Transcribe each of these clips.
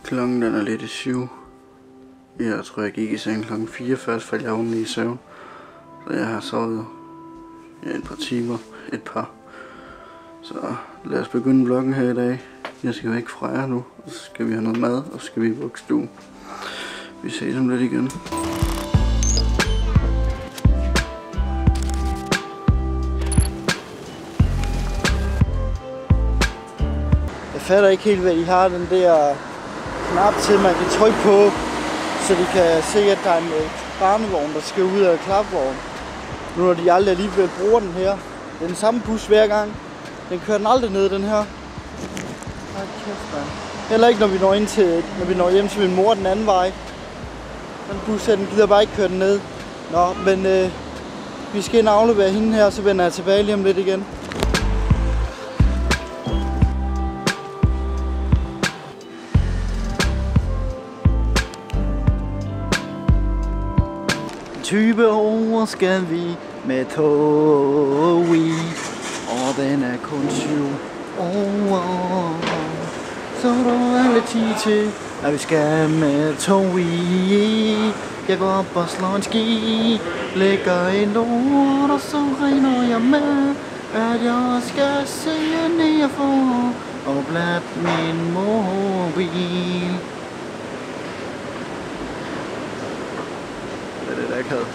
Klokken den er lidt i 7. Jeg tror jeg gik i seng klokken 4, først faldt jeg ordentligt i søvn. Så jeg har sovet et par timer, Så lad os begynde vloggen her i dag. Jeg skal væk fra jer nu, og så skal vi have noget mad, og så skal vi i vuggestue. Vi ses om lidt igen. Jeg fatter ikke helt, hvad de har den der knap til, man kan trykke på, så de kan se, at der er en barnevogn, der skal ud af klapvognen. Nu når de aldrig alligevel bruger den her. Det er den samme bus hver gang. Den kører den aldrig ned, den her. Kæft, man. Heller ikke, når vi når hjem til min mor den anden vej. Den bus her, den gider bare ikke køre den ned. Nå, men vi skal ind og aflevere hende her, så vender jeg tilbage lige om lidt igen. 20 år skal vi med tog i, og den er kun 7 år. Så der er lidt tid til, at vi skal med tog i. Jeg går op og slår en ski, lægger en lort, og så regner jeg med, at jeg skal se ned for og blat min mobil. Det er det, der ikke havde.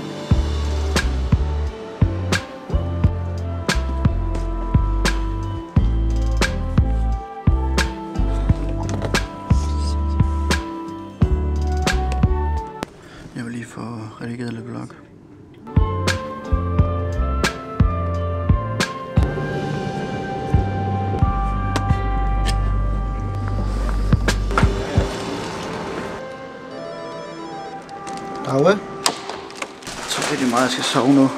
Jeg vil lige få redigeret lidt vlog. Daue. Jeg tror rigtig meget, jeg skal sove nu.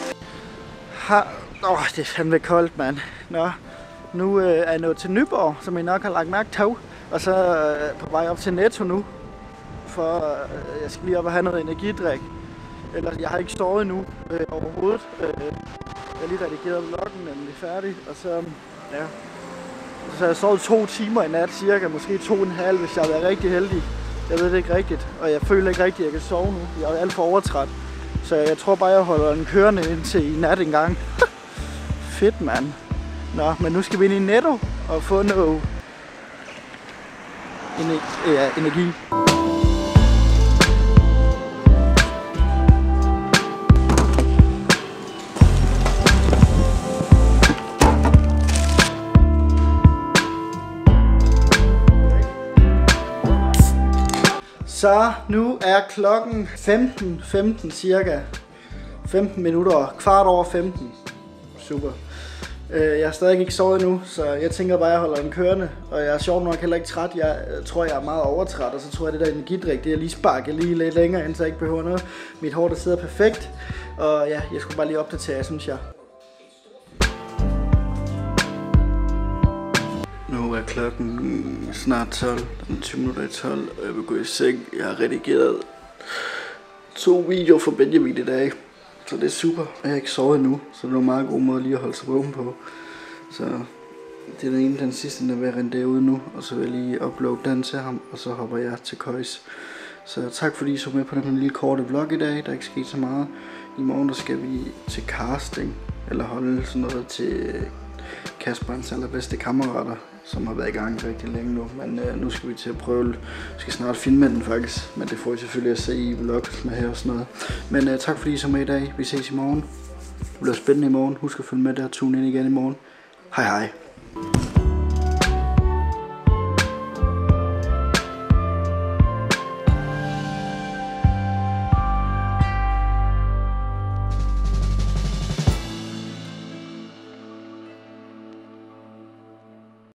Det er fandme koldt, mand. Nå, nu er jeg nået til Nyborg, som I nok har lagt mærke til. Og så på vej op til Netto nu. For jeg skal lige op og have noget energidrik. Eller jeg har ikke sovet endnu overhovedet. Jeg har lige redigeret vloggen, den er færdig. Og så, ja. Så jeg har sovet 2 timer i nat, cirka. Måske 2,5, hvis jeg har været rigtig heldig. Jeg ved det ikke rigtigt, og jeg føler ikke rigtigt, at jeg kan sove nu. Jeg er alt for overtræt. Så jeg tror bare, jeg holder den kørende indtil i nat en gang. Fedt, mand. Nå, men nu skal vi ind i Netto og få noget energi. Så nu er klokken 15 cirka. 15 minutter, kvart over 15. Super. Jeg har stadig ikke sovet endnu, så jeg tænker bare, at jeg holder den kørende. Og jeg er sjovt nok heller ikke træt. Jeg tror, jeg er meget overtræt, og så tror jeg, det der energidrik, det er lige sparket lige lidt længere, indtil jeg ikke behøver noget. Mit hår, der sidder perfekt. Og ja, jeg skulle bare lige opdatere, synes jeg. Nu er klokken snart 12, den er 20 minutter i 12, og jeg vil gå i seng. Jeg har redigeret 2 videoer for Benjamin i dag, så det er super. Jeg har ikke sovet endnu, så det er en meget god måde lige at holde sig vågen på. Så det er den ene, den sidste, der vil rendere ud nu, og så vil jeg lige uploade den til ham, og så hopper jeg til køjs. Så tak fordi I så med på den lille korte vlog i dag, der er ikke sket så meget. I morgen der skal vi til casting, eller holde sådan noget til Kasper, hans allerbedste kammerater, som har været i gang rigtig længe nu, men nu skal vi til at prøve. Vi skal snart filme den faktisk, men det får I selvfølgelig at se i vloggen her og sådan noget. Men tak fordi I så med i dag. Vi ses i morgen. Det bliver spændende i morgen. Husk at følge med der og tune ind igen i morgen. Hej hej.